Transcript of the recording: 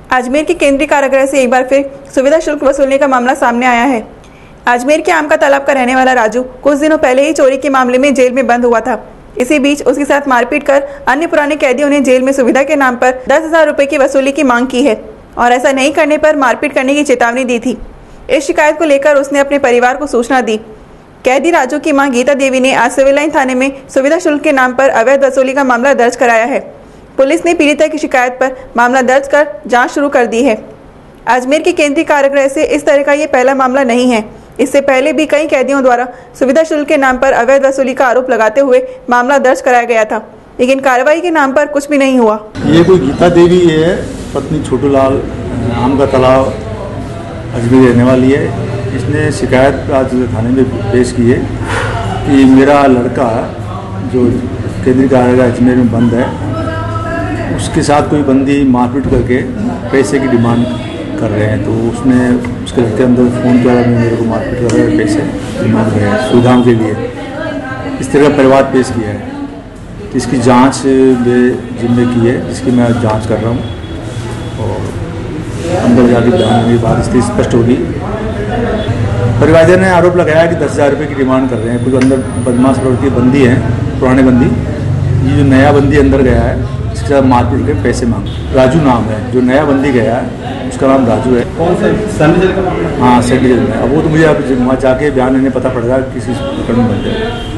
अजमेर के केंद्रीय कारागृह से एक बार फिर सुविधा शुल्क वसूलने का मामला सामने आया है। अजमेर के आम का तालाब का रहने वाला राजू कुछ दिनों पहले ही चोरी के मामले में जेल में बंद हुआ था। इसी बीच उसके साथ मारपीट कर अन्य पुराने कैदियों ने जेल में सुविधा के नाम पर 10,000 रुपए की वसूली की मांग की है और ऐसा नहीं करने पर मारपीट करने की चेतावनी दी थी। इस शिकायत को लेकर उसने अपने परिवार को सूचना दी। कैदी राजू की मां गीता देवी ने आज सिविल लाइन थाने में सुविधा शुल्क के नाम पर अवैध वसूली का मामला दर्ज कराया है। पुलिस ने पीड़िता की शिकायत पर मामला दर्ज कर जांच शुरू कर दी है। अजमेर के केंद्रीय कारागृह से इस तरह का ये पहला मामला नहीं है। इससे पहले भी कई कैदियों द्वारा सुविधा शुल्क के नाम पर अवैध वसूली का आरोप लगाते हुए मामला दर्ज कराया गया था, लेकिन कार्रवाई के नाम पर कुछ भी नहीं हुआ। ये कोई गीता देवी है, पत्नी छोटूलाल, आम का तालाब अजमेर रहने वाली है। इसने शिकायत आज थाने में पेश की है कि मेरा लड़का जो केंद्रीय कारागृह अजमेर में बंद है, उसके साथ कोई बंदी मारपीट करके पैसे की डिमांड कर रहे हैं। तो उसने उसके लड़के अंदर फ़ोन किया, मेरे को मारपीट कर रहे हैं, पैसे डिमांड कर रहे हैं सुविधाओं के लिए। इस तरह का परिवार पेश किया है। तो इसकी जांच जिम्मे की है, जिसकी मैं जांच कर रहा हूँ और अंदर जाके बयान मेरी बात स्थिति स्पष्ट होगी। परिवार ने आरोप लगाया कि 10,000 रुपये की डिमांड कर रहे हैं। कुछ अंदर बदमाश प्रवृत्ति बंदी हैं, पुराने बंदी। ये जो नया बंदी अंदर गया है, इसके साथ मारपीट के पैसे मांग, राजू नाम है। जो नया बंदी गया है उसका नाम राजू है। कौन सा सैंडी जेल का? हाँ, सैंडी जेल में। अब वो तो मुझे अब वहाँ जाके बयान लेने पता पड़ेगा किसी प्रकरण में बन जाए।